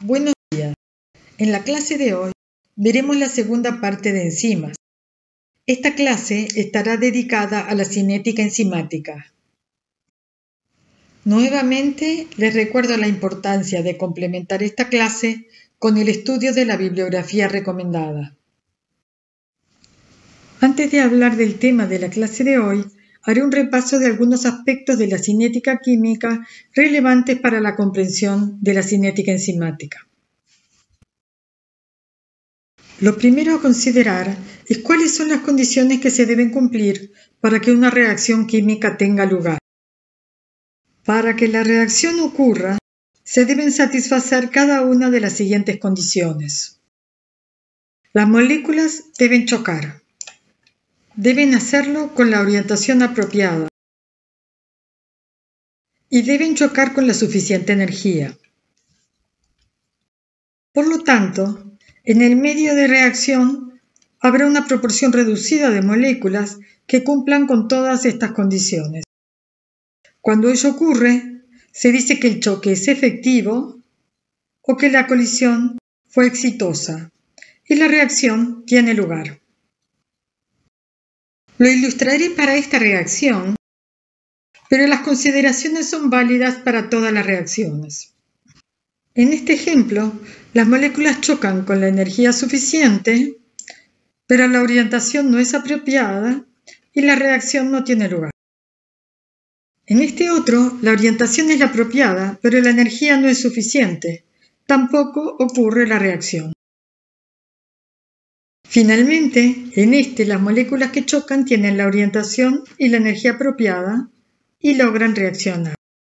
Buenos días. En la clase de hoy veremos la segunda parte de enzimas. Esta clase estará dedicada a la cinética enzimática. Nuevamente les recuerdo la importancia de complementar esta clase con el estudio de la bibliografía recomendada. Antes de hablar del tema de la clase de hoy, haré un repaso de algunos aspectos de la cinética química relevantes para la comprensión de la cinética enzimática. Lo primero a considerar es cuáles son las condiciones que se deben cumplir para que una reacción química tenga lugar. Para que la reacción ocurra, se deben satisfacer cada una de las siguientes condiciones. Las moléculas deben chocar. Deben hacerlo con la orientación apropiada. Y deben chocar con la suficiente energía. Por lo tanto, en el medio de reacción habrá una proporción reducida de moléculas que cumplan con todas estas condiciones. Cuando ello ocurre, se dice que el choque es efectivo o que la colisión fue exitosa y la reacción tiene lugar. Lo ilustraré para esta reacción, pero las consideraciones son válidas para todas las reacciones. En este ejemplo, las moléculas chocan con la energía suficiente, pero la orientación no es apropiada y la reacción no tiene lugar. En este otro, la orientación es la apropiada, pero la energía no es suficiente. Tampoco ocurre la reacción. Finalmente, en este, las moléculas que chocan tienen la orientación y la energía apropiada y logran reaccionar.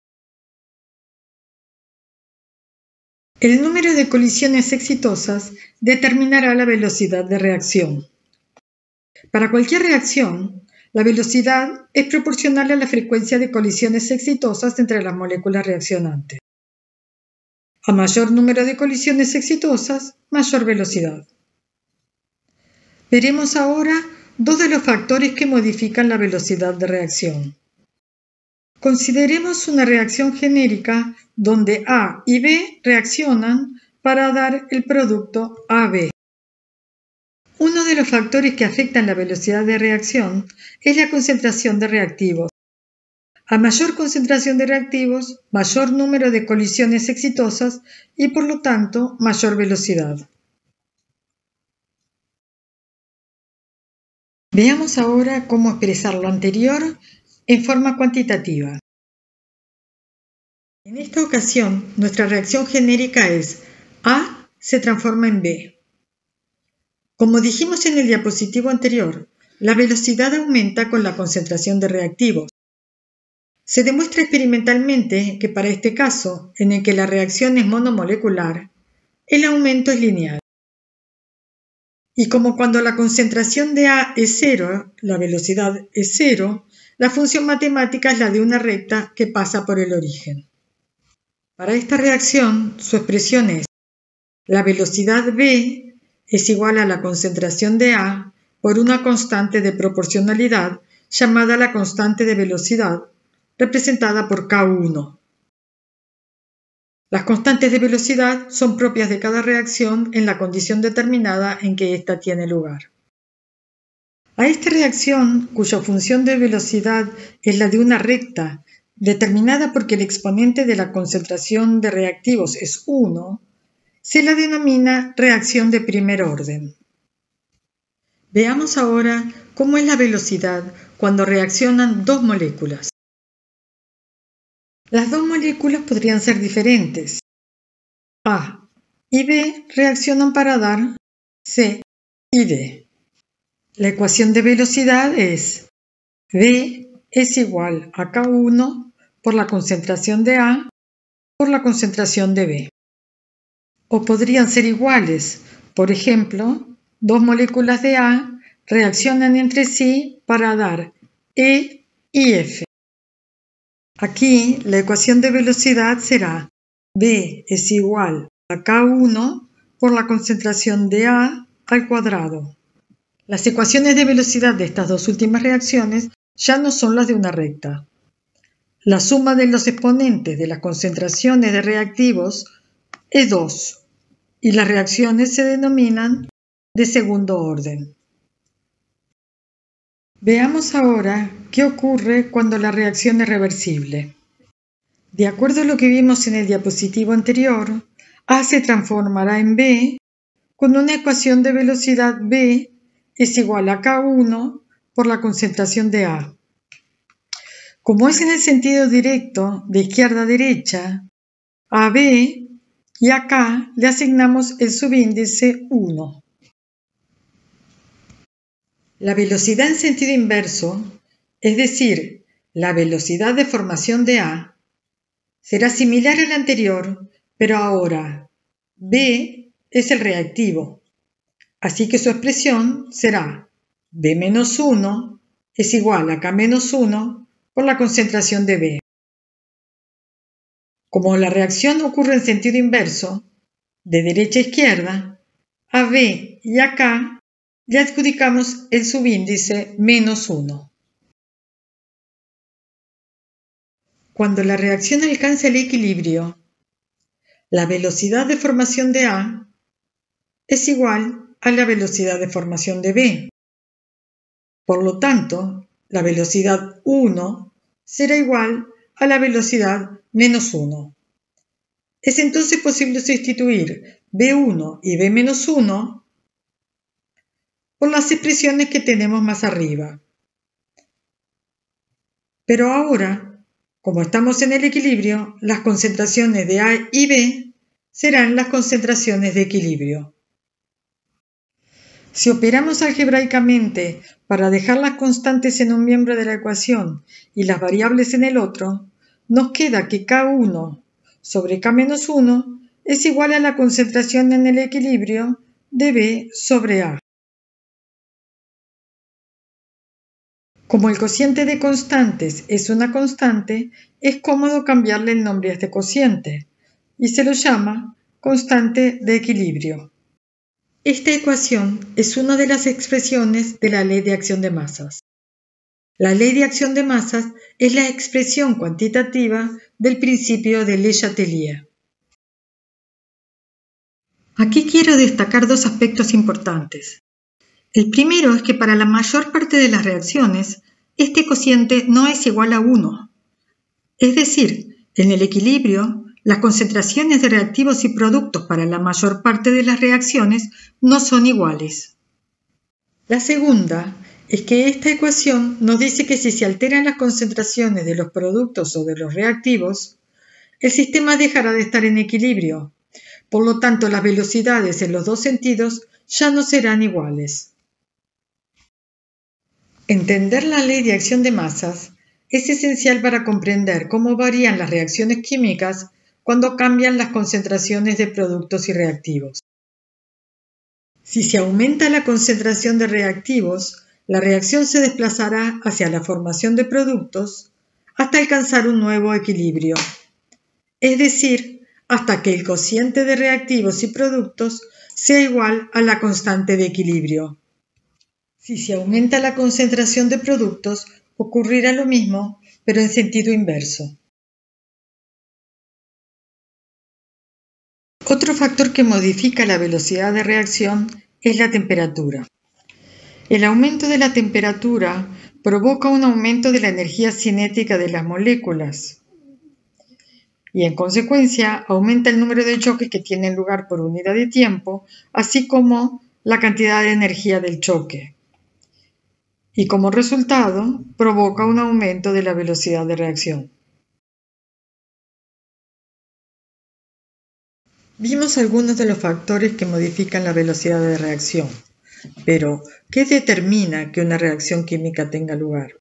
El número de colisiones exitosas determinará la velocidad de reacción. Para cualquier reacción, la velocidad es proporcional a la frecuencia de colisiones exitosas entre las moléculas reaccionantes. A mayor número de colisiones exitosas, mayor velocidad. Veremos ahora dos de los factores que modifican la velocidad de reacción. Consideremos una reacción genérica donde A y B reaccionan para dar el producto AB. Uno de los factores que afectan la velocidad de reacción es la concentración de reactivos. A mayor concentración de reactivos, mayor número de colisiones exitosas y por lo tanto mayor velocidad. Veamos ahora cómo expresar lo anterior en forma cuantitativa. En esta ocasión, nuestra reacción genérica es A se transforma en B. Como dijimos en el diapositivo anterior, la velocidad aumenta con la concentración de reactivos. Se demuestra experimentalmente que para este caso, en el que la reacción es monomolecular, el aumento es lineal. Y como cuando la concentración de A es cero, la velocidad es cero, la función matemática es la de una recta que pasa por el origen. Para esta reacción, su expresión es: la velocidad V es igual a la concentración de A por una constante de proporcionalidad llamada la constante de velocidad, representada por K1. Las constantes de velocidad son propias de cada reacción en la condición determinada en que ésta tiene lugar. A esta reacción, cuya función de velocidad es la de una recta, determinada porque el exponente de la concentración de reactivos es 1, se la denomina reacción de primer orden. Veamos ahora cómo es la velocidad cuando reaccionan dos moléculas. Las dos moléculas podrían ser diferentes. A y B reaccionan para dar C y D. La ecuación de velocidad es V es igual a K1 por la concentración de A por la concentración de B. O podrían ser iguales. Por ejemplo, dos moléculas de A reaccionan entre sí para dar E y F. Aquí la ecuación de velocidad será V es igual a K1 por la concentración de A al cuadrado. Las ecuaciones de velocidad de estas dos últimas reacciones ya no son las de una recta. La suma de los exponentes de las concentraciones de reactivos E2 y las reacciones se denominan de segundo orden. Veamos ahora qué ocurre cuando la reacción es reversible. De acuerdo a lo que vimos en el diapositivo anterior, A se transformará en B con una ecuación de velocidad B es igual a K1 por la concentración de A. Como es en el sentido directo de izquierda a derecha, a B y a K le asignamos el subíndice 1. La velocidad en sentido inverso, es decir, la velocidad de formación de A, será similar a la anterior, pero ahora B es el reactivo, así que su expresión será B-1 es igual a K-1 por la concentración de B. Como la reacción ocurre en sentido inverso, de derecha a izquierda, a B y a K le adjudicamos el subíndice -1. Cuando la reacción alcanza el equilibrio, la velocidad de formación de A es igual a la velocidad de formación de B. Por lo tanto, la velocidad 1 será igual a la velocidad -1. Es entonces posible sustituir B1 y B-1 por las expresiones que tenemos más arriba. Pero ahora, como estamos en el equilibrio, las concentraciones de A y B serán las concentraciones de equilibrio. Si operamos algebraicamente para dejar las constantes en un miembro de la ecuación y las variables en el otro, nos queda que K1 sobre K-1 es igual a la concentración en el equilibrio de B sobre A. Como el cociente de constantes es una constante, es cómodo cambiarle el nombre a este cociente y se lo llama constante de equilibrio. Esta ecuación es una de las expresiones de la ley de acción de masas. La ley de acción de masas es la expresión cuantitativa del principio de Le Chatelier. Aquí quiero destacar dos aspectos importantes. El primero es que para la mayor parte de las reacciones, este cociente no es igual a 1. Es decir, en el equilibrio, las concentraciones de reactivos y productos para la mayor parte de las reacciones no son iguales. La segunda es que esta ecuación nos dice que si se alteran las concentraciones de los productos o de los reactivos, el sistema dejará de estar en equilibrio. Por lo tanto, las velocidades en los dos sentidos ya no serán iguales. Entender la ley de acción de masas es esencial para comprender cómo varían las reacciones químicas cuando cambian las concentraciones de productos y reactivos. Si se aumenta la concentración de reactivos, la reacción se desplazará hacia la formación de productos hasta alcanzar un nuevo equilibrio, es decir, hasta que el cociente de reactivos y productos sea igual a la constante de equilibrio. Si se aumenta la concentración de productos, ocurrirá lo mismo, pero en sentido inverso. Otro factor que modifica la velocidad de reacción es la temperatura. El aumento de la temperatura provoca un aumento de la energía cinética de las moléculas y, en consecuencia, aumenta el número de choques que tienen lugar por unidad de tiempo, así como la cantidad de energía del choque. Y como resultado, provoca un aumento de la velocidad de reacción. Vimos algunos de los factores que modifican la velocidad de reacción, pero ¿qué determina que una reacción química tenga lugar?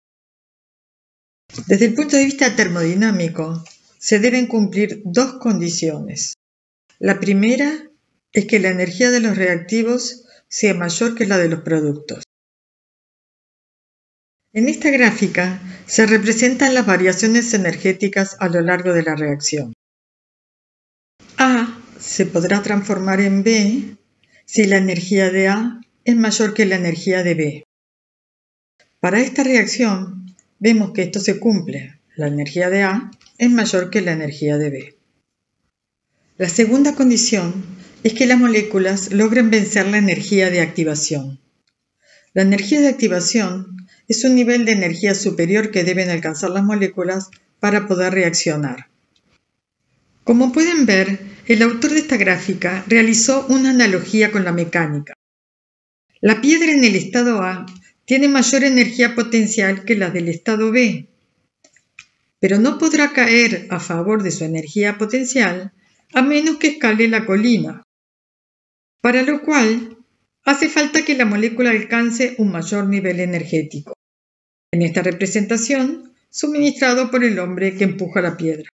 Desde el punto de vista termodinámico, se deben cumplir dos condiciones. La primera es que la energía de los reactivos sea mayor que la de los productos. En esta gráfica se representan las variaciones energéticas a lo largo de la reacción. A se podrá transformar en B si la energía de A es mayor que la energía de B. Para esta reacción, vemos que esto se cumple. La energía de A es mayor que la energía de B. La segunda condición es que las moléculas logren vencer la energía de activación. La energía de activación es un nivel de energía superior que deben alcanzar las moléculas para poder reaccionar. Como pueden ver, el autor de esta gráfica realizó una analogía con la mecánica. La piedra en el estado A tiene mayor energía potencial que la del estado B, pero no podrá caer a favor de su energía potencial a menos que escale la colina, para lo cual hace falta que la molécula alcance un mayor nivel energético. En esta representación, suministrado por el hombre que empuja la piedra.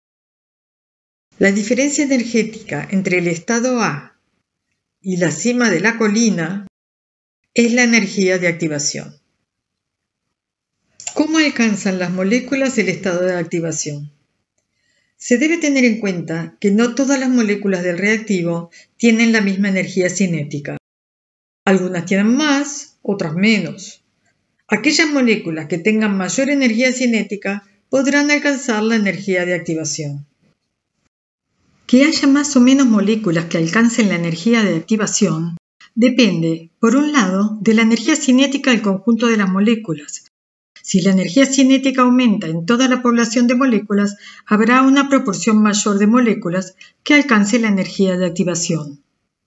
La diferencia energética entre el estado A y la cima de la colina es la energía de activación. ¿Cómo alcanzan las moléculas el estado de activación? Se debe tener en cuenta que no todas las moléculas del reactivo tienen la misma energía cinética. Algunas tienen más, otras menos. Aquellas moléculas que tengan mayor energía cinética podrán alcanzar la energía de activación. Que haya más o menos moléculas que alcancen la energía de activación depende, por un lado, de la energía cinética del conjunto de las moléculas. Si la energía cinética aumenta en toda la población de moléculas, habrá una proporción mayor de moléculas que alcance la energía de activación.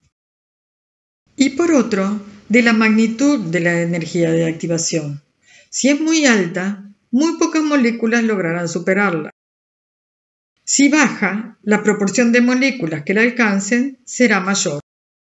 Y por otro, de la magnitud de la energía de activación. Si es muy alta, muy pocas moléculas lograrán superarla. Si baja, la proporción de moléculas que la alcancen será mayor.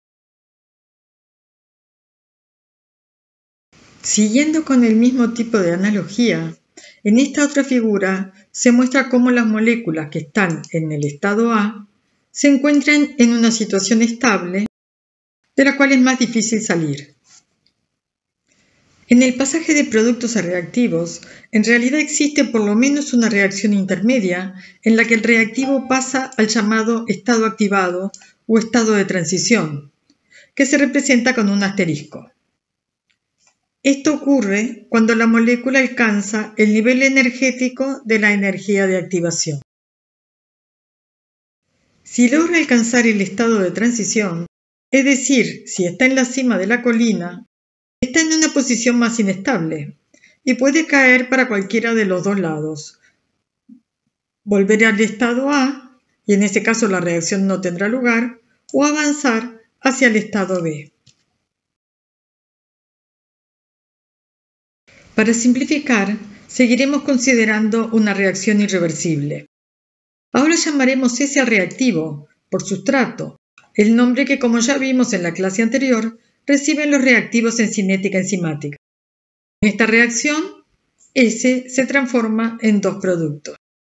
Siguiendo con el mismo tipo de analogía, en esta otra figura se muestra cómo las moléculas que están en el estado A se encuentran en una situación estable, de la cual es más difícil salir. En el pasaje de productos a reactivos, en realidad existe por lo menos una reacción intermedia en la que el reactivo pasa al llamado estado activado o estado de transición, que se representa con un asterisco. Esto ocurre cuando la molécula alcanza el nivel energético de la energía de activación. Si logra alcanzar el estado de transición, es decir, si está en la cima de la colina, está en una posición más inestable y puede caer para cualquiera de los dos lados. Volver al estado A, y en ese caso la reacción no tendrá lugar, o avanzar hacia el estado B. Para simplificar, seguiremos considerando una reacción irreversible. Ahora llamaremos S al reactivo, por sustrato, el nombre que, como ya vimos en la clase anterior, reciben los reactivos en cinética enzimática. En esta reacción, S se transforma en dos productos.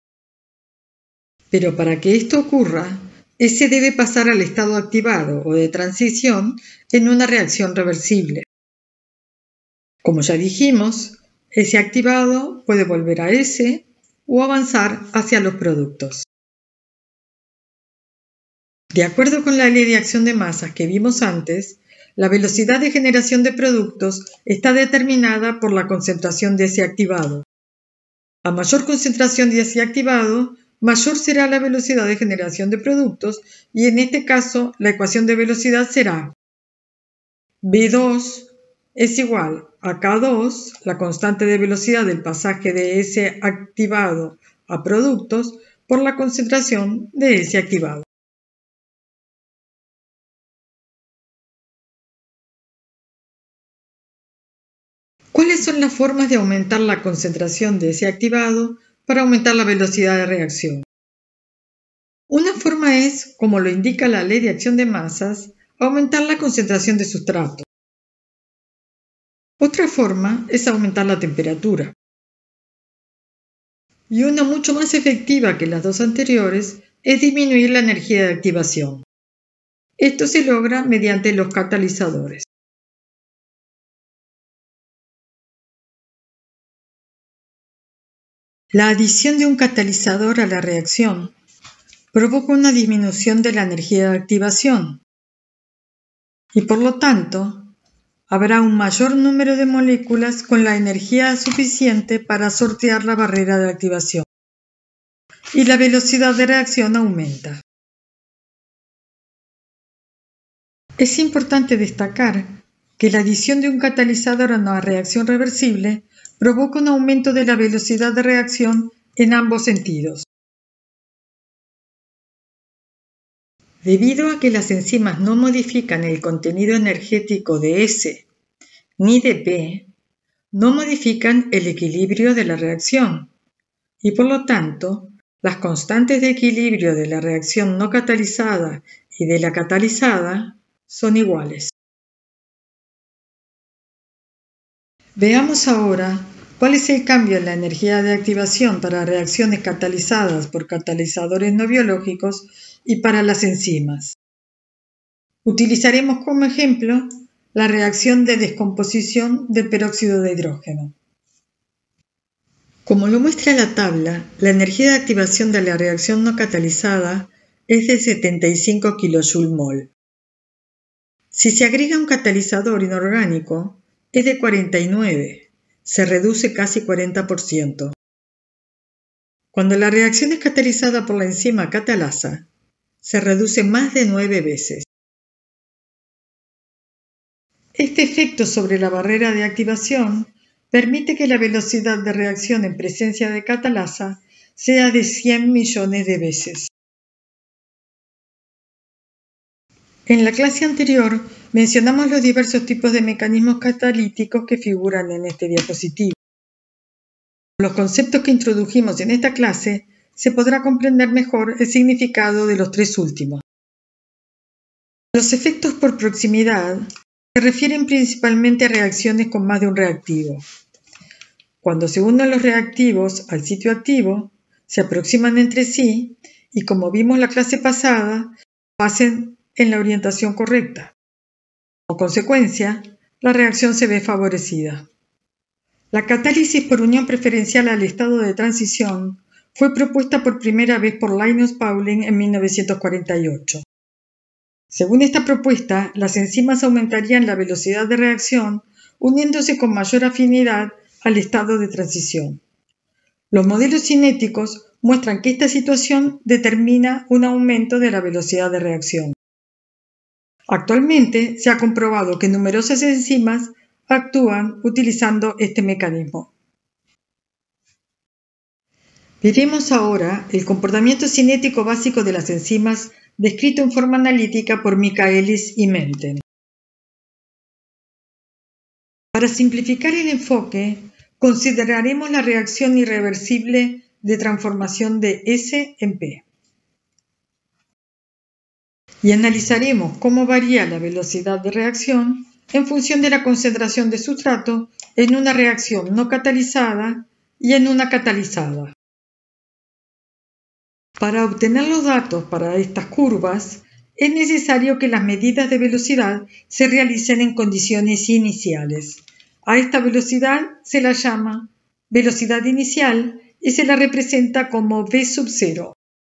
Pero para que esto ocurra, S debe pasar al estado activado o de transición en una reacción reversible. Como ya dijimos, S activado puede volver a S o avanzar hacia los productos. De acuerdo con la ley de acción de masas que vimos antes, la velocidad de generación de productos está determinada por la concentración de S activado. A mayor concentración de S activado, mayor será la velocidad de generación de productos y en este caso la ecuación de velocidad será V2 es igual a K2, la constante de velocidad del pasaje de S activado a productos, por la concentración de S activado. ¿Cuáles son las formas de aumentar la concentración de S activado para aumentar la velocidad de reacción? Una forma es, como lo indica la ley de acción de masas, aumentar la concentración de sustrato. Otra forma es aumentar la temperatura. Y una mucho más efectiva que las dos anteriores es disminuir la energía de activación. Esto se logra mediante los catalizadores. La adición de un catalizador a la reacción provoca una disminución de la energía de activación y por lo tanto habrá un mayor número de moléculas con la energía suficiente para sortear la barrera de activación y la velocidad de reacción aumenta. Es importante destacar que la adición de un catalizador a una reacción reversible provoca un aumento de la velocidad de reacción en ambos sentidos. Debido a que las enzimas no modifican el contenido energético de S ni de P, no modifican el equilibrio de la reacción y por lo tanto, las constantes de equilibrio de la reacción no catalizada y de la catalizada son iguales. Veamos ahora cuál es el cambio en la energía de activación para reacciones catalizadas por catalizadores no biológicos y para las enzimas. Utilizaremos como ejemplo la reacción de descomposición del peróxido de hidrógeno. Como lo muestra la tabla, la energía de activación de la reacción no catalizada es de 75 kJ/mol. Si se agrega un catalizador inorgánico, es de 49, se reduce casi 40%. Cuando la reacción es catalizada por la enzima catalasa, se reduce más de 9 veces. Este efecto sobre la barrera de activación permite que la velocidad de reacción en presencia de catalasa sea de 100 millones de veces. En la clase anterior mencionamos los diversos tipos de mecanismos catalíticos que figuran en este diapositivo. Con los conceptos que introdujimos en esta clase se podrá comprender mejor el significado de los tres últimos. Los efectos por proximidad se refieren principalmente a reacciones con más de un reactivo. Cuando se unen los reactivos al sitio activo, se aproximan entre sí y, como vimos la clase pasada, lo hacen en la orientación correcta. Como consecuencia, la reacción se ve favorecida. La catálisis por unión preferencial al estado de transición fue propuesta por primera vez por Linus Pauling en 1948. Según esta propuesta, las enzimas aumentarían la velocidad de reacción uniéndose con mayor afinidad al estado de transición. Los modelos cinéticos muestran que esta situación determina un aumento de la velocidad de reacción. Actualmente se ha comprobado que numerosas enzimas actúan utilizando este mecanismo. Veremos ahora el comportamiento cinético básico de las enzimas descrito en forma analítica por Michaelis y Menten. Para simplificar el enfoque, consideraremos la reacción irreversible de transformación de S en P. Y analizaremos cómo varía la velocidad de reacción en función de la concentración de sustrato en una reacción no catalizada y en una catalizada. Para obtener los datos para estas curvas, es necesario que las medidas de velocidad se realicen en condiciones iniciales. A esta velocidad se la llama velocidad inicial y se la representa como V sub 0.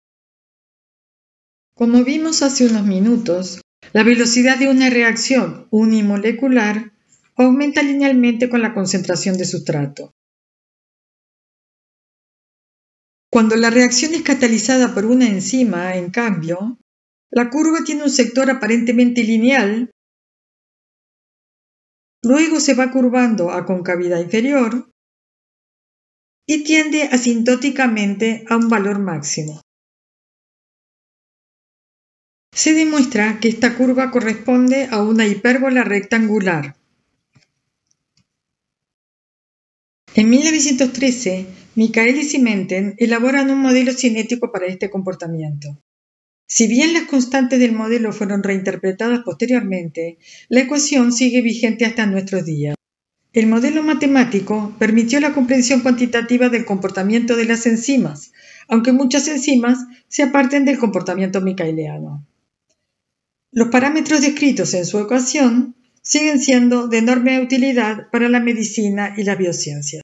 Como vimos hace unos minutos, la velocidad de una reacción unimolecular aumenta linealmente con la concentración de sustrato. Cuando la reacción es catalizada por una enzima, en cambio, la curva tiene un sector aparentemente lineal, luego se va curvando a concavidad inferior y tiende asintóticamente a un valor máximo. Se demuestra que esta curva corresponde a una hipérbola rectangular. En 1913, Michaelis y Menten elaboran un modelo cinético para este comportamiento. Si bien las constantes del modelo fueron reinterpretadas posteriormente, la ecuación sigue vigente hasta nuestros días. El modelo matemático permitió la comprensión cuantitativa del comportamiento de las enzimas, aunque muchas enzimas se aparten del comportamiento micaeliano. Los parámetros descritos en su ecuación siguen siendo de enorme utilidad para la medicina y las biociencias.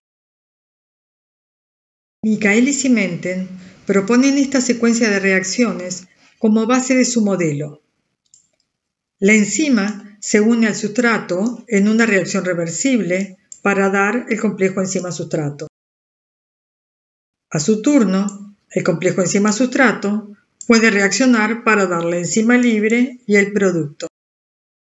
Michaelis y Menten proponen esta secuencia de reacciones como base de su modelo. La enzima se une al sustrato en una reacción reversible para dar el complejo enzima-sustrato. A su turno, el complejo enzima-sustrato puede reaccionar para dar la enzima libre y el producto.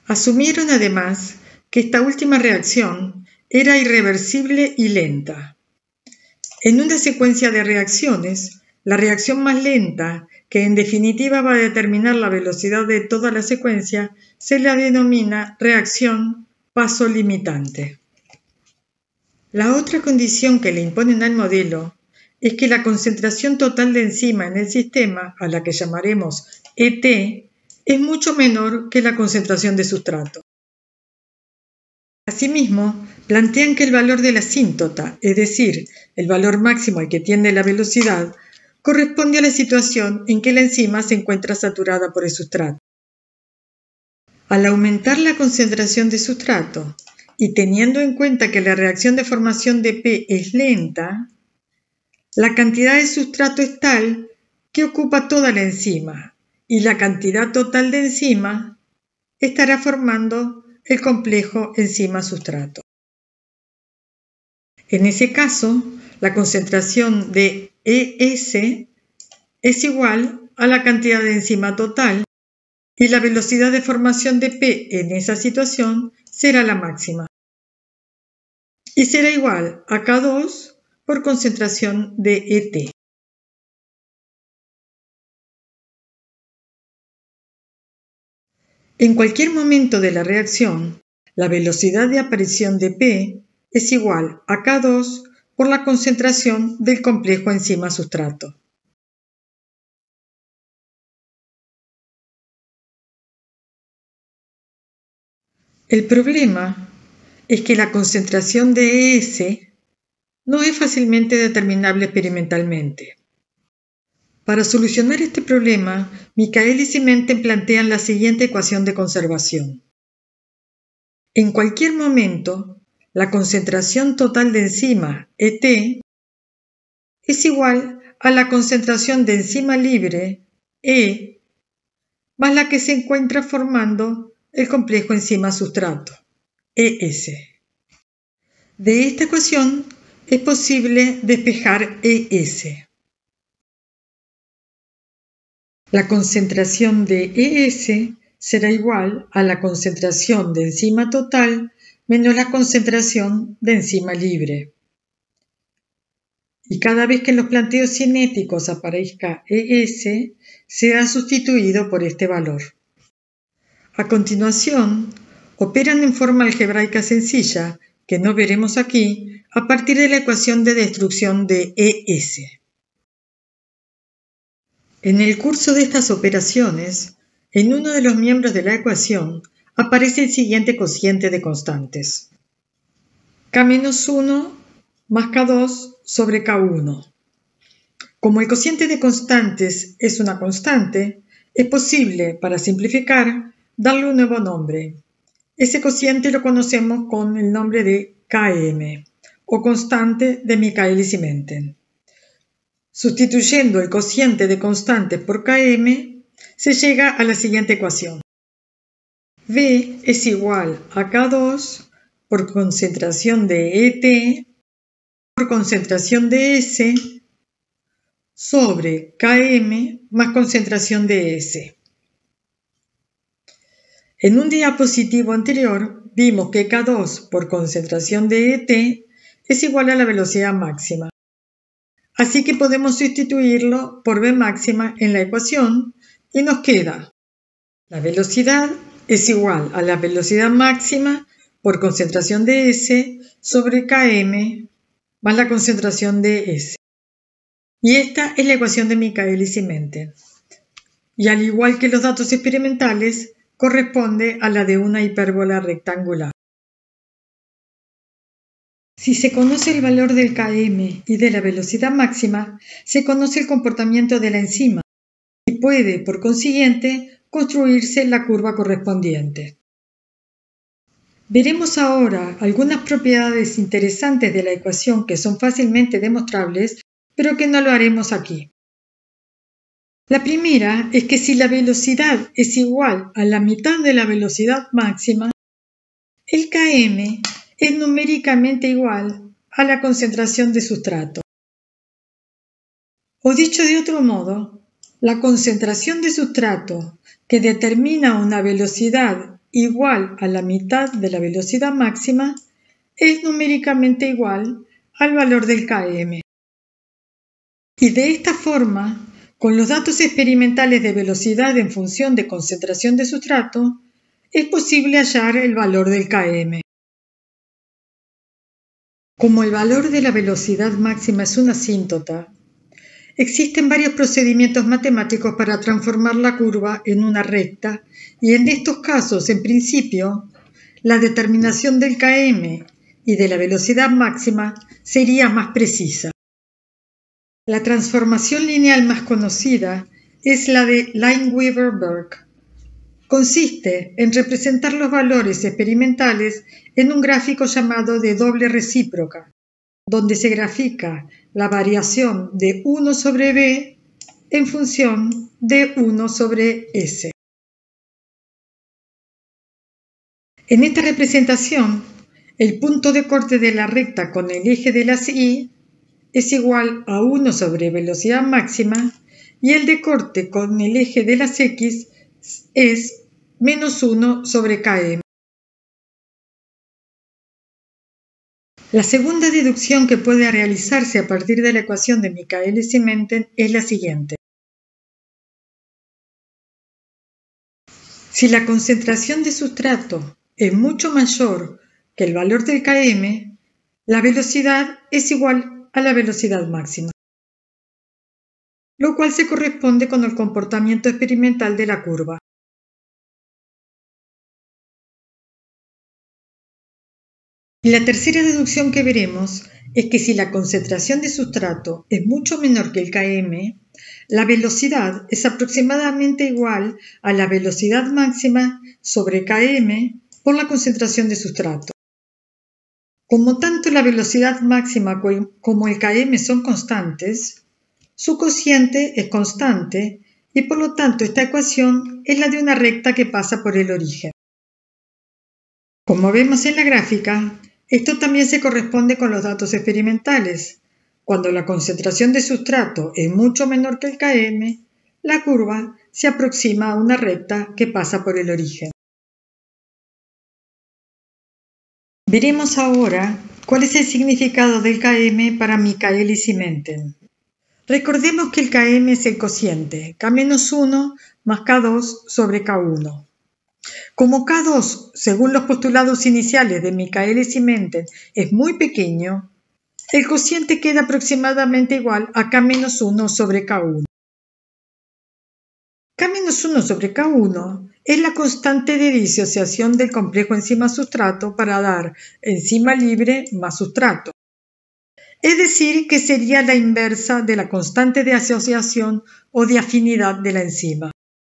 Asumieron además que esta última reacción era irreversible y lenta. En una secuencia de reacciones, la reacción más lenta, que en definitiva va a determinar la velocidad de toda la secuencia, se la denomina reacción paso limitante. La otra condición que le imponen al modelo es que la concentración total de enzima en el sistema, a la que llamaremos ET, es mucho menor que la concentración de sustrato. Asimismo, plantean que el valor de la asíntota, es decir, el valor máximo al que tiende la velocidad, corresponde a la situación en que la enzima se encuentra saturada por el sustrato. Al aumentar la concentración de sustrato y teniendo en cuenta que la reacción de formación de P es lenta, la cantidad de sustrato es tal que ocupa toda la enzima y la cantidad total de enzima estará formando el complejo enzima-sustrato. En ese caso, la concentración de ES es igual a la cantidad de enzima total y la velocidad de formación de P en esa situación será la máxima. Y será igual a K2 por concentración de ET. En cualquier momento de la reacción, la velocidad de aparición de P es igual a K2 por la concentración del complejo enzima-sustrato. El problema es que la concentración de ES no es fácilmente determinable experimentalmente. Para solucionar este problema, Michael y Simenten plantean la siguiente ecuación de conservación. En cualquier momento, la concentración total de enzima, ET, es igual a la concentración de enzima libre, E, más la que se encuentra formando el complejo enzima-sustrato, ES. De esta ecuación es posible despejar ES. La concentración de ES será igual a la concentración de enzima total menos la concentración de enzima libre. Y cada vez que en los planteos cinéticos aparezca ES, será sustituido por este valor. A continuación, operan en forma algebraica sencilla, que no veremos aquí, a partir de la ecuación de destrucción de ES. En el curso de estas operaciones, en uno de los miembros de la ecuación aparece el siguiente cociente de constantes: K-1 más K2 sobre K1. Como el cociente de constantes es una constante, es posible, para simplificar, darle un nuevo nombre. Ese cociente lo conocemos con el nombre de Km, o constante de Michael y Simenten. Sustituyendo el cociente de constantes por Km, se llega a la siguiente ecuación. V es igual a K2 por concentración de ET por concentración de S sobre Km más concentración de S. En un diapositivo anterior vimos que K2 por concentración de ET es igual a la velocidad máxima. Así que podemos sustituirlo por V máxima en la ecuación y nos queda: la velocidad es igual a la velocidad máxima por concentración de S sobre Km más la concentración de S. Y esta es la ecuación de Michael y Simenten. Y al igual que los datos experimentales, corresponde a la de una hipérbola rectangular. Si se conoce el valor del Km y de la velocidad máxima, se conoce el comportamiento de la enzima y puede, por consiguiente, construirse la curva correspondiente. Veremos ahora algunas propiedades interesantes de la ecuación que son fácilmente demostrables, pero que no lo haremos aquí. La primera es que si la velocidad es igual a la mitad de la velocidad máxima, el Km es numéricamente igual a la concentración de sustrato. O dicho de otro modo, la concentración de sustrato que determina una velocidad igual a la mitad de la velocidad máxima es numéricamente igual al valor del km. Y de esta forma, con los datos experimentales de velocidad en función de concentración de sustrato, es posible hallar el valor del km. Como el valor de la velocidad máxima es una asíntota, existen varios procedimientos matemáticos para transformar la curva en una recta y en estos casos, en principio, la determinación del km y de la velocidad máxima sería más precisa. La transformación lineal más conocida es la de Lineweaver-Burk. Consiste en representar los valores experimentales en un gráfico llamado de doble recíproca, donde se grafica la variación de 1 sobre b en función de 1 sobre s. En esta representación, el punto de corte de la recta con el eje de las y es igual a 1 sobre velocidad máxima y el de corte con el eje de las x es menos 1 sobre km. La segunda deducción que puede realizarse a partir de la ecuación de Michaelis-Menten es la siguiente. Si la concentración de sustrato es mucho mayor que el valor del km, la velocidad es igual a la velocidad máxima, lo cual se corresponde con el comportamiento experimental de la curva. Y la tercera deducción que veremos es que si la concentración de sustrato es mucho menor que el km, la velocidad es aproximadamente igual a la velocidad máxima sobre km por la concentración de sustrato. Como tanto la velocidad máxima como el km son constantes, su cociente es constante y por lo tanto esta ecuación es la de una recta que pasa por el origen. Como vemos en la gráfica, esto también se corresponde con los datos experimentales. Cuando la concentración de sustrato es mucho menor que el km, la curva se aproxima a una recta que pasa por el origen. Veremos ahora cuál es el significado del km para Michaelis-Menten. Recordemos que el km es el cociente K-1 más K2 sobre K1. Como K2, según los postulados iniciales de Michaelis-Menten, es muy pequeño, el cociente queda aproximadamente igual a K-1 sobre K1. K-1 sobre K1 es la constante de disociación del complejo enzima-sustrato para dar enzima libre más sustrato. Es decir, que sería la inversa de la constante de asociación o de afinidad de la enzima.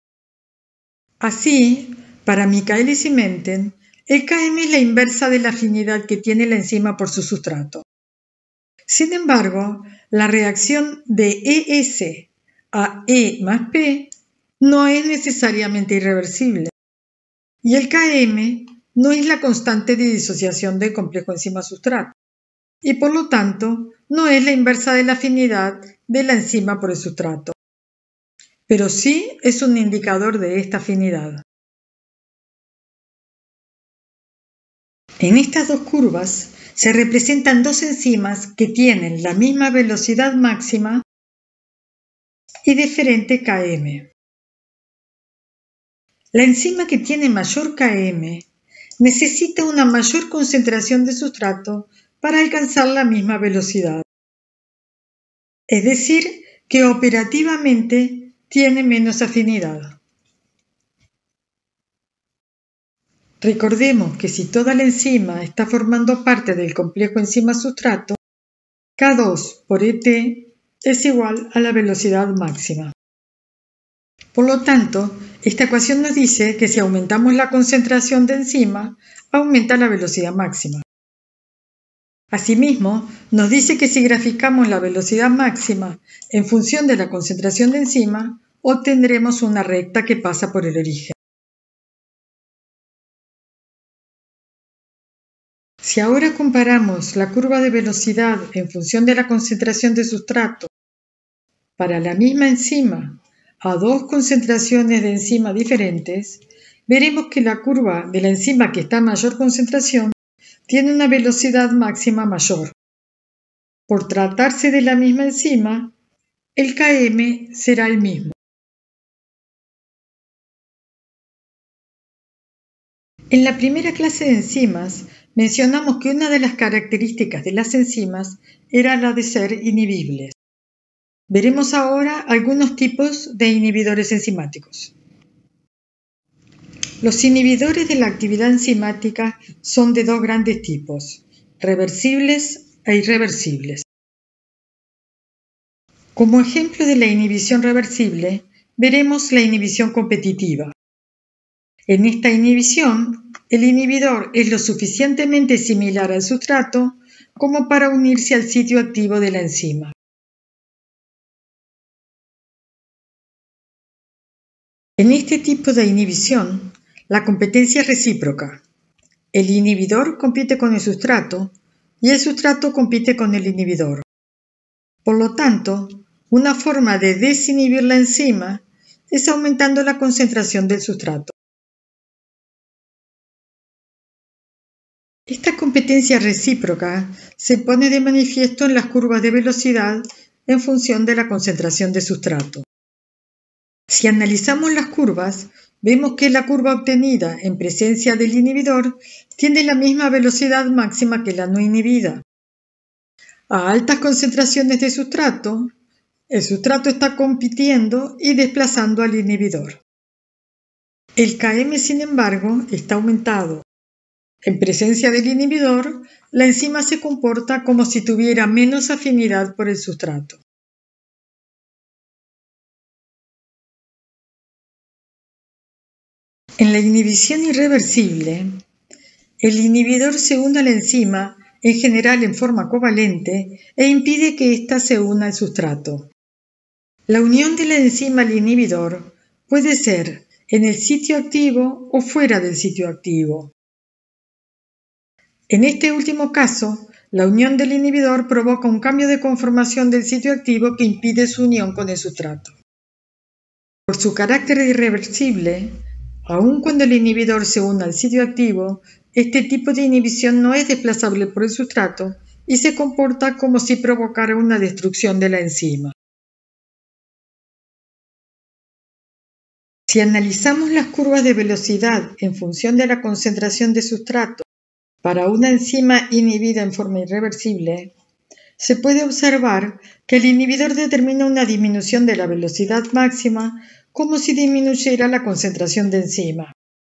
Así, para Michaelis-Menten, el km es la inversa de la afinidad que tiene la enzima por su sustrato. Sin embargo, la reacción de ES a E más P no es necesariamente irreversible, y el km no es la constante de disociación del complejo enzima-sustrato, y por lo tanto no es la inversa de la afinidad de la enzima por el sustrato, pero sí es un indicador de esta afinidad. En estas dos curvas se representan dos enzimas que tienen la misma velocidad máxima y diferente km. La enzima que tiene mayor km necesita una mayor concentración de sustrato para alcanzar la misma velocidad. Es decir, que operativamente tiene menos afinidad. Recordemos que si toda la enzima está formando parte del complejo enzima-sustrato, K2 por ET es igual a la velocidad máxima. Por lo tanto, esta ecuación nos dice que si aumentamos la concentración de enzima, aumenta la velocidad máxima. Asimismo, nos dice que si graficamos la velocidad máxima en función de la concentración de enzima, obtendremos una recta que pasa por el origen. Si ahora comparamos la curva de velocidad en función de la concentración de sustrato para la misma enzima a dos concentraciones de enzima diferentes, veremos que la curva de la enzima que está a mayor concentración tiene una velocidad máxima mayor. Por tratarse de la misma enzima, el Km será el mismo. En la primera clase de enzimas, mencionamos que una de las características de las enzimas era la de ser inhibibles. Veremos ahora algunos tipos de inhibidores enzimáticos. Los inhibidores de la actividad enzimática son de dos grandes tipos, reversibles e irreversibles. Como ejemplo de la inhibición reversible, veremos la inhibición competitiva. En esta inhibición, el inhibidor es lo suficientemente similar al sustrato como para unirse al sitio activo de la enzima. En este tipo de inhibición, la competencia es recíproca. El inhibidor compite con el sustrato y el sustrato compite con el inhibidor. Por lo tanto, una forma de desinhibir la enzima es aumentando la concentración del sustrato. Esta competencia recíproca se pone de manifiesto en las curvas de velocidad en función de la concentración de sustrato. Si analizamos las curvas, vemos que la curva obtenida en presencia del inhibidor tiene la misma velocidad máxima que la no inhibida. A altas concentraciones de sustrato, el sustrato está compitiendo y desplazando al inhibidor. El Km, sin embargo, está aumentado. En presencia del inhibidor, la enzima se comporta como si tuviera menos afinidad por el sustrato. En la inhibición irreversible, el inhibidor se une a la enzima, en general en forma covalente, e impide que ésta se una al sustrato. La unión de la enzima al inhibidor puede ser en el sitio activo o fuera del sitio activo. En este último caso, la unión del inhibidor provoca un cambio de conformación del sitio activo que impide su unión con el sustrato. Por su carácter irreversible, aun cuando el inhibidor se una al sitio activo, este tipo de inhibición no es desplazable por el sustrato y se comporta como si provocara una destrucción de la enzima. Si analizamos las curvas de velocidad en función de la concentración de sustrato para una enzima inhibida en forma irreversible, se puede observar que el inhibidor determina una disminución de la velocidad máxima como si disminuyera la concentración de enzima.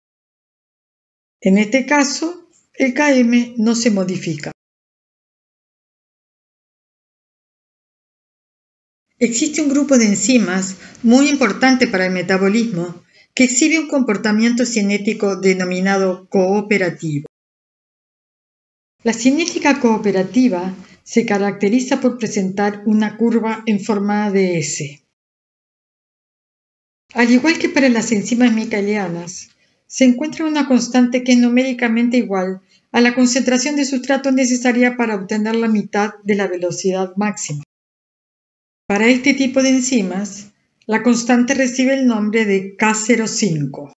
En este caso, el Km no se modifica. Existe un grupo de enzimas muy importante para el metabolismo que exhibe un comportamiento cinético denominado cooperativo. La cinética cooperativa se caracteriza por presentar una curva en forma de S. Al igual que para las enzimas micaelianas, se encuentra una constante que es numéricamente igual a la concentración de sustrato necesaria para obtener la mitad de la velocidad máxima. Para este tipo de enzimas, la constante recibe el nombre de K05.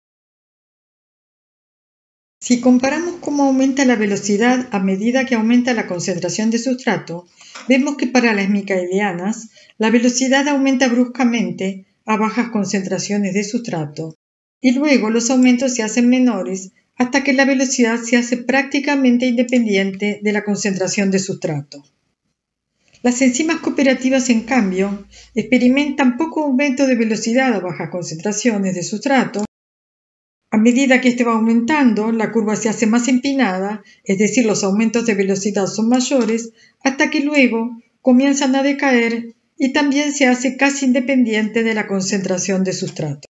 Si comparamos cómo aumenta la velocidad a medida que aumenta la concentración de sustrato, vemos que para las micaelianas, la velocidad aumenta bruscamente a bajas concentraciones de sustrato y luego los aumentos se hacen menores hasta que la velocidad se hace prácticamente independiente de la concentración de sustrato. Las enzimas cooperativas, en cambio, experimentan poco aumento de velocidad a bajas concentraciones de sustrato. A medida que este va aumentando, la curva se hace más empinada, es decir, los aumentos de velocidad son mayores, hasta que luego comienzan a decaer y también se hace casi independiente de la concentración de sustrato.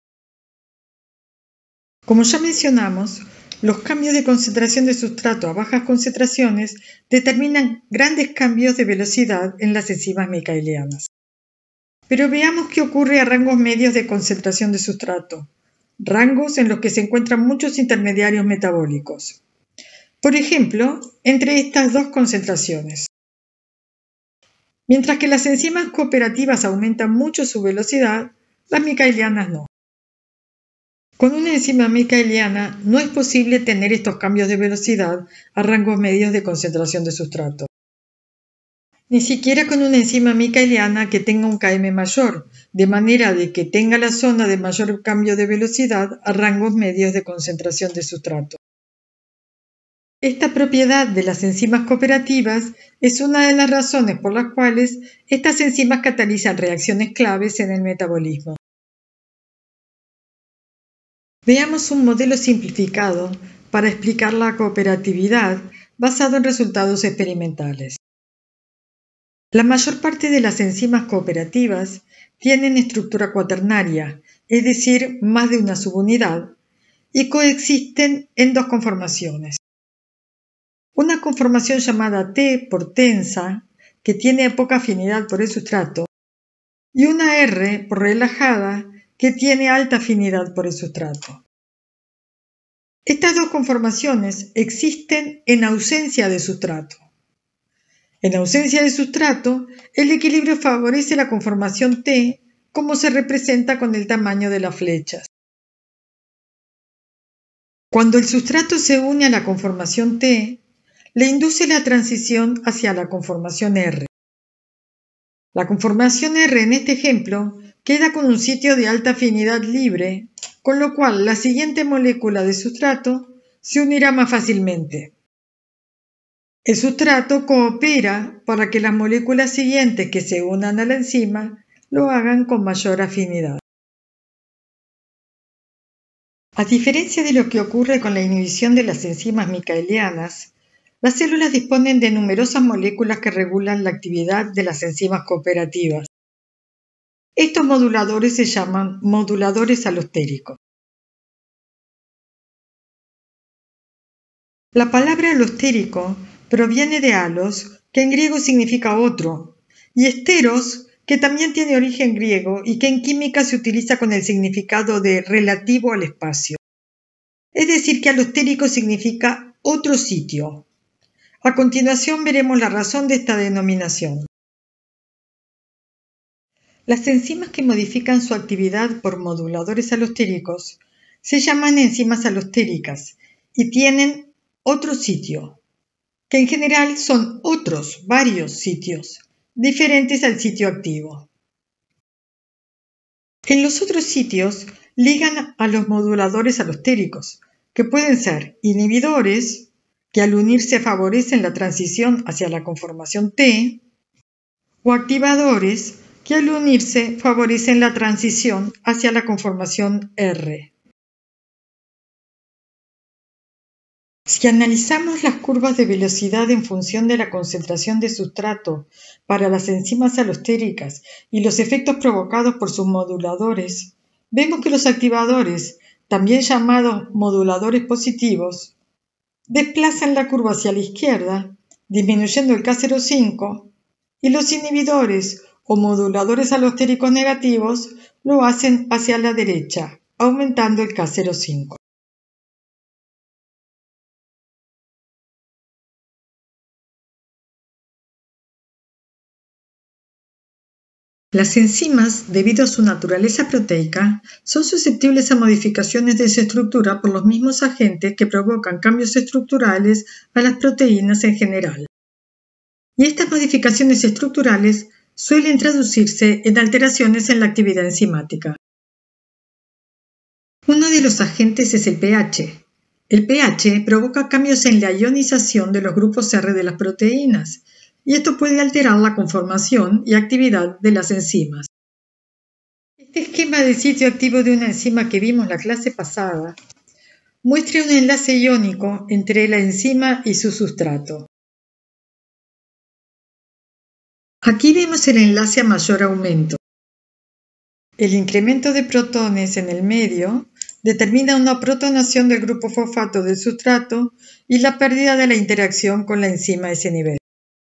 Como ya mencionamos, los cambios de concentración de sustrato a bajas concentraciones determinan grandes cambios de velocidad en las enzimas micaelianas. Pero veamos qué ocurre a rangos medios de concentración de sustrato, rangos en los que se encuentran muchos intermediarios metabólicos. Por ejemplo, entre estas dos concentraciones. Mientras que las enzimas cooperativas aumentan mucho su velocidad, las micaelianas no. Con una enzima micaeliana no es posible tener estos cambios de velocidad a rangos medios de concentración de sustrato. Ni siquiera con una enzima micaeliana que tenga un Km mayor, de manera de que tenga la zona de mayor cambio de velocidad a rangos medios de concentración de sustrato. Esta propiedad de las enzimas cooperativas es una de las razones por las cuales estas enzimas catalizan reacciones claves en el metabolismo. Veamos un modelo simplificado para explicar la cooperatividad basado en resultados experimentales. La mayor parte de las enzimas cooperativas tienen estructura cuaternaria, es decir, más de una subunidad, y coexisten en dos conformaciones. Una conformación llamada T por tensa, que tiene poca afinidad por el sustrato, y una R por relajada, que tiene alta afinidad por el sustrato. Estas dos conformaciones existen en ausencia de sustrato. En ausencia de sustrato, el equilibrio favorece la conformación T, como se representa con el tamaño de las flechas. Cuando el sustrato se une a la conformación T, le induce la transición hacia la conformación R. La conformación R en este ejemplo queda con un sitio de alta afinidad libre, con lo cual la siguiente molécula de sustrato se unirá más fácilmente. El sustrato coopera para que las moléculas siguientes que se unan a la enzima lo hagan con mayor afinidad. A diferencia de lo que ocurre con la inhibición de las enzimas micaelianas, las células disponen de numerosas moléculas que regulan la actividad de las enzimas cooperativas. Estos moduladores se llaman moduladores alostéricos. La palabra alostérico proviene de alos, que en griego significa otro, y esteros, que también tiene origen griego y que en química se utiliza con el significado de relativo al espacio. Es decir, que alostérico significa otro sitio. A continuación veremos la razón de esta denominación. Las enzimas que modifican su actividad por moduladores alostéricos se llaman enzimas alostéricas y tienen otro sitio, que en general son varios sitios, diferentes al sitio activo. En los otros sitios ligan a los moduladores alostéricos, que pueden ser inhibidores, que al unirse favorecen la transición hacia la conformación T, o activadores, que al unirse favorecen la transición hacia la conformación R. Si analizamos las curvas de velocidad en función de la concentración de sustrato para las enzimas alostéricas y los efectos provocados por sus moduladores, vemos que los activadores, también llamados moduladores positivos, desplazan la curva hacia la izquierda, disminuyendo el K05, y los inhibidores o moduladores alostéricos negativos lo hacen hacia la derecha, aumentando el K05. Las enzimas, debido a su naturaleza proteica, son susceptibles a modificaciones de su estructura por los mismos agentes que provocan cambios estructurales a las proteínas en general. Y estas modificaciones estructurales suelen traducirse en alteraciones en la actividad enzimática. Uno de los agentes es el pH. El pH provoca cambios en la ionización de los grupos R de las proteínas, y esto puede alterar la conformación y actividad de las enzimas. Este esquema de sitio activo de una enzima que vimos la clase pasada muestra un enlace iónico entre la enzima y su sustrato. Aquí vemos el enlace a mayor aumento. El incremento de protones en el medio determina una protonación del grupo fosfato del sustrato y la pérdida de la interacción con la enzima a ese nivel.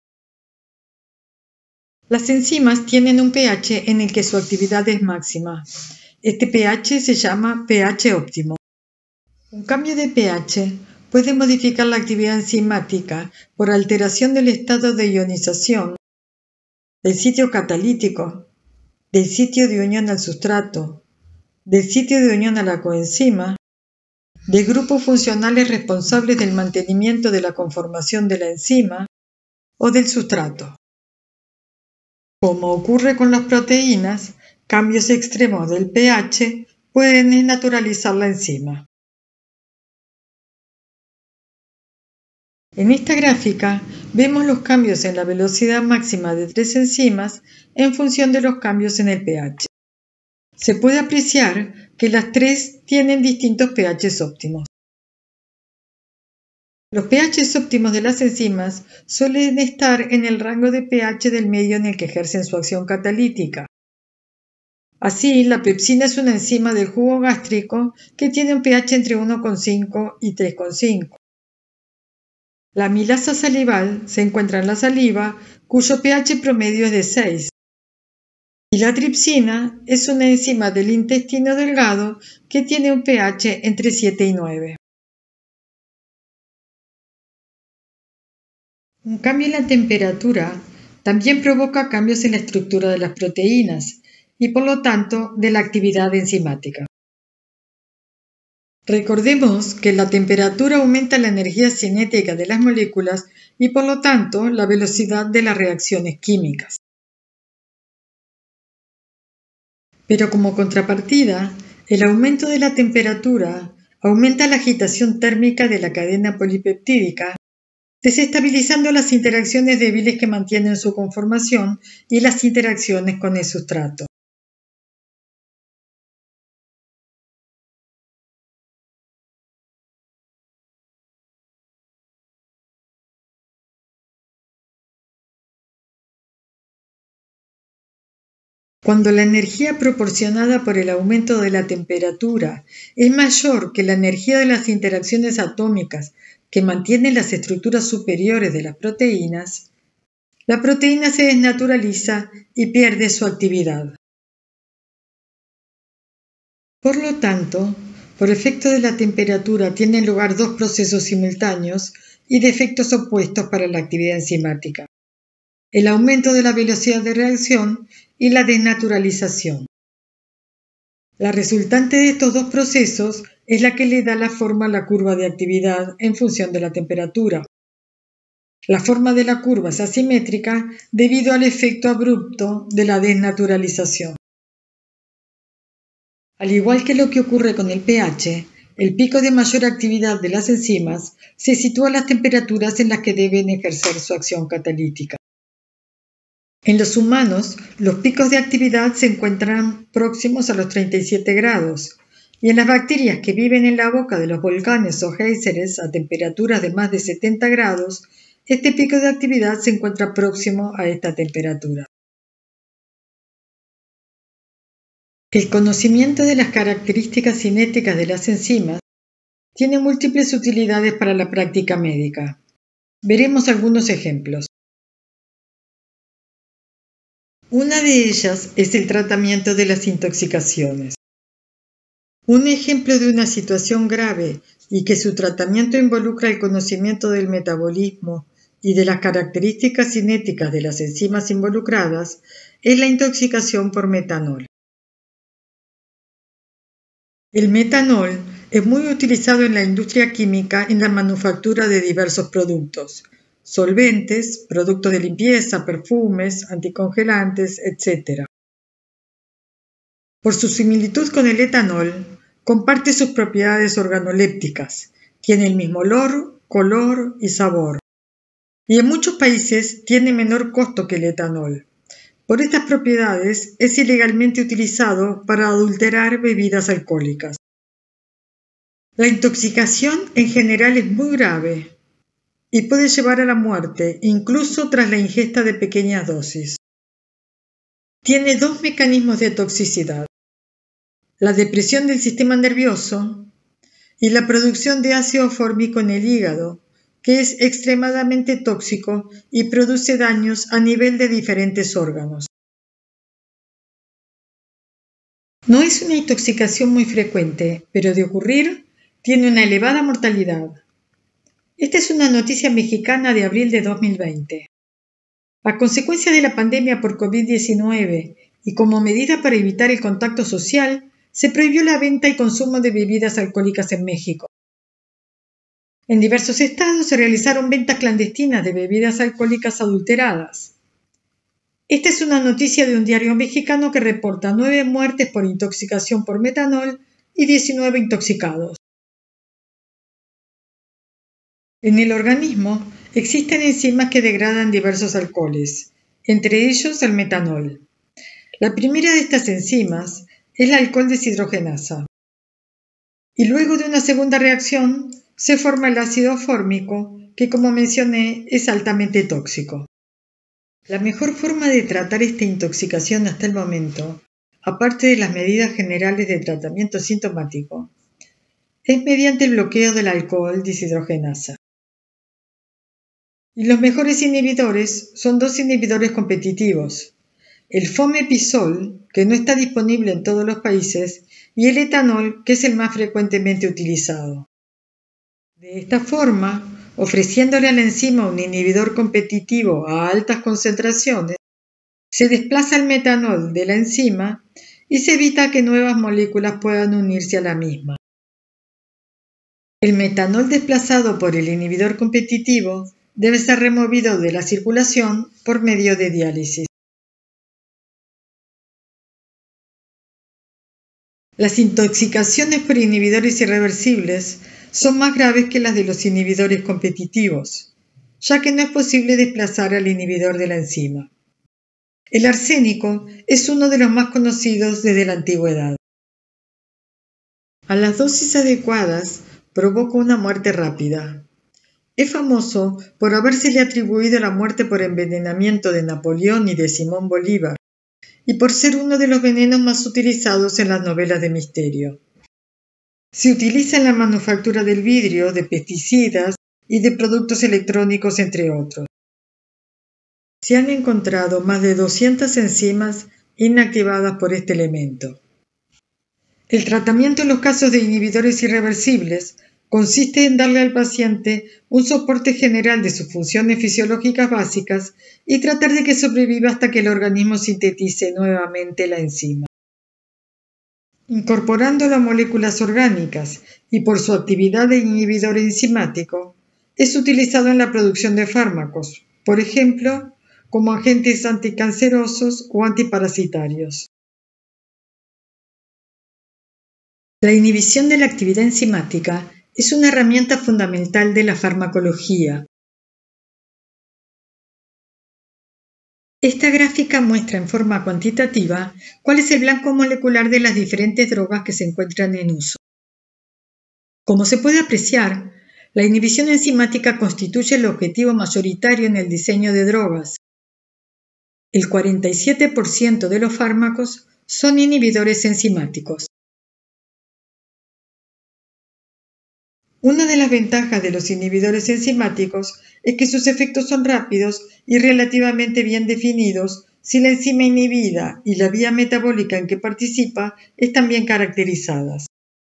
Las enzimas tienen un pH en el que su actividad es máxima. Este pH se llama pH óptimo. Un cambio de pH puede modificar la actividad enzimática por alteración del estado de ionización, del sitio catalítico, del sitio de unión al sustrato, del sitio de unión a la coenzima, de grupos funcionales responsables del mantenimiento de la conformación de la enzima o del sustrato. Como ocurre con las proteínas, cambios extremos del pH pueden desnaturalizar la enzima. En esta gráfica vemos los cambios en la velocidad máxima de 3 enzimas en función de los cambios en el pH. Se puede apreciar que las 3 tienen distintos pHs óptimos. Los pHs óptimos de las enzimas suelen estar en el rango de pH del medio en el que ejercen su acción catalítica. Así, la pepsina es una enzima del jugo gástrico que tiene un pH entre 1,5 y 3,5. La amilasa salival se encuentra en la saliva, cuyo pH promedio es de 6. Y la tripsina es una enzima del intestino delgado que tiene un pH entre 7 y 9. Un cambio en la temperatura también provoca cambios en la estructura de las proteínas y por lo tanto de la actividad enzimática. Recordemos que la temperatura aumenta la energía cinética de las moléculas y por lo tanto la velocidad de las reacciones químicas. Pero como contrapartida, el aumento de la temperatura aumenta la agitación térmica de la cadena polipeptídica, desestabilizando las interacciones débiles que mantienen su conformación y las interacciones con el sustrato. Cuando la energía proporcionada por el aumento de la temperatura es mayor que la energía de las interacciones atómicas que mantienen las estructuras superiores de las proteínas, la proteína se desnaturaliza y pierde su actividad. Por lo tanto, por efecto de la temperatura tienen lugar dos procesos simultáneos y de efectos opuestos para la actividad enzimática: el aumento de la velocidad de reacción y la desnaturalización. La resultante de estos dos procesos es la que le da la forma a la curva de actividad en función de la temperatura. La forma de la curva es asimétrica debido al efecto abrupto de la desnaturalización. Al igual que lo que ocurre con el pH, el pico de mayor actividad de las enzimas se sitúa a las temperaturas en las que deben ejercer su acción catalítica. En los humanos, los picos de actividad se encuentran próximos a los 37 grados, y en las bacterias que viven en la boca de los volcanes o géiseres a temperaturas de más de 70 grados, este pico de actividad se encuentra próximo a esta temperatura. El conocimiento de las características cinéticas de las enzimas tiene múltiples utilidades para la práctica médica. Veremos algunos ejemplos. Una de ellas es el tratamiento de las intoxicaciones. Un ejemplo de una situación grave y que su tratamiento involucra el conocimiento del metabolismo y de las características cinéticas de las enzimas involucradas es la intoxicación por metanol. El metanol es muy utilizado en la industria química en la manufactura de diversos productos: solventes, productos de limpieza, perfumes, anticongelantes, etc. Por su similitud con el etanol, comparte sus propiedades organolépticas, tiene el mismo olor, color y sabor, y en muchos países tiene menor costo que el etanol. Por estas propiedades es ilegalmente utilizado para adulterar bebidas alcohólicas. La intoxicación en general es muy grave y puede llevar a la muerte, incluso tras la ingesta de pequeñas dosis. Tiene dos mecanismos de toxicidad: la depresión del sistema nervioso y la producción de ácido fórmico en el hígado, que es extremadamente tóxico y produce daños a nivel de diferentes órganos. No es una intoxicación muy frecuente, pero de ocurrir, tiene una elevada mortalidad. Esta es una noticia mexicana de abril de 2020. A consecuencia de la pandemia por COVID-19 y como medida para evitar el contacto social, se prohibió la venta y consumo de bebidas alcohólicas en México. En diversos estados se realizaron ventas clandestinas de bebidas alcohólicas adulteradas. Esta es una noticia de un diario mexicano que reporta 9 muertes por intoxicación por metanol y 19 intoxicados. En el organismo existen enzimas que degradan diversos alcoholes, entre ellos el metanol. La primera de estas enzimas es la alcohol deshidrogenasa. Y luego de una segunda reacción se forma el ácido fórmico, que como mencioné es altamente tóxico. La mejor forma de tratar esta intoxicación hasta el momento, aparte de las medidas generales de tratamiento sintomático, es mediante el bloqueo del alcohol deshidrogenasa. Y los mejores inhibidores son 2 inhibidores competitivos: el fomepizol, que no está disponible en todos los países, y el etanol, que es el más frecuentemente utilizado. De esta forma, ofreciéndole a la enzima un inhibidor competitivo a altas concentraciones, se desplaza el metanol de la enzima y se evita que nuevas moléculas puedan unirse a la misma. El metanol desplazado por el inhibidor competitivo debe ser removido de la circulación por medio de diálisis. Las intoxicaciones por inhibidores irreversibles son más graves que las de los inhibidores competitivos, ya que no es posible desplazar al inhibidor de la enzima. El arsénico es uno de los más conocidos desde la antigüedad. A las dosis adecuadas provoca una muerte rápida. Es famoso por habérsele atribuido la muerte por envenenamiento de Napoleón y de Simón Bolívar, y por ser uno de los venenos más utilizados en las novelas de misterio. Se utiliza en la manufactura del vidrio, de pesticidas y de productos electrónicos, entre otros. Se han encontrado más de 200 enzimas inactivadas por este elemento. El tratamiento en los casos de inhibidores irreversibles consiste en darle al paciente un soporte general de sus funciones fisiológicas básicas y tratar de que sobreviva hasta que el organismo sintetice nuevamente la enzima. Incorporando las moléculas orgánicas y por su actividad de inhibidor enzimático, es utilizado en la producción de fármacos, por ejemplo, como agentes anticancerosos o antiparasitarios. La inhibición de la actividad enzimática es una herramienta fundamental de la farmacología. Esta gráfica muestra en forma cuantitativa cuál es el blanco molecular de las diferentes drogas que se encuentran en uso. Como se puede apreciar, la inhibición enzimática constituye el objetivo mayoritario en el diseño de drogas. El 47% de los fármacos son inhibidores enzimáticos. Una de las ventajas de los inhibidores enzimáticos es que sus efectos son rápidos y relativamente bien definidos si la enzima inhibida y la vía metabólica en que participa están bien caracterizadas.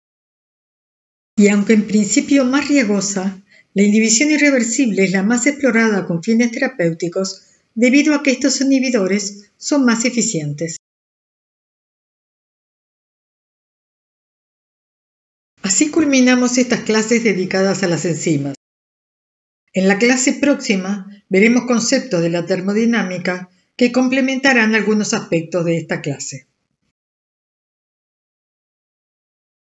Y aunque en principio más riesgosa, la inhibición irreversible es la más explorada con fines terapéuticos debido a que estos inhibidores son más eficientes. Así culminamos estas clases dedicadas a las enzimas. En la clase próxima veremos conceptos de la termodinámica que complementarán algunos aspectos de esta clase.